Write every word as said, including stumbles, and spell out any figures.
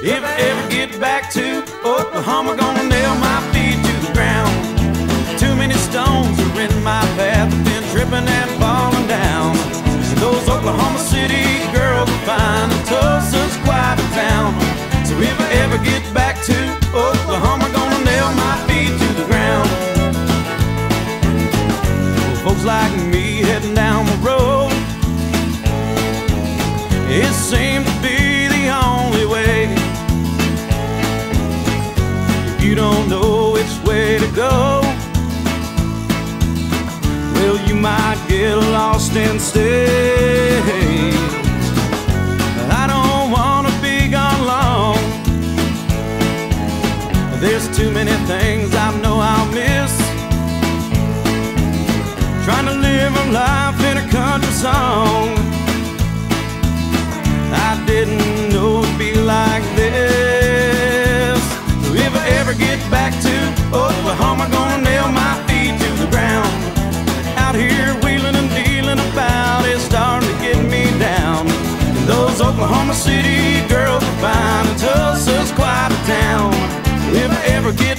If I ever get back to Oklahoma, gonna nail my feet to the ground. Too many stones are in my path, I've been tripping and falling down. Those Oklahoma City girls are fine, and Tulsa's quite a town. So if I ever get back to Oklahoma, gonna nail my feet to the ground. Well, folks like me heading down the road, it seems to be the only way. If you don't know which way to go, well, you might get lost and stay. I don't want to be gone long. There's too many things I know I'll miss, trying to live a life in a country song. I didn't know it'd be like this. So if I ever get back to Oklahoma, gonna nail my feet to the ground. Out here wheeling and dealing about, it's starting to get me down. And those Oklahoma City girls are fine, and Tulsa's quite a town. If I ever get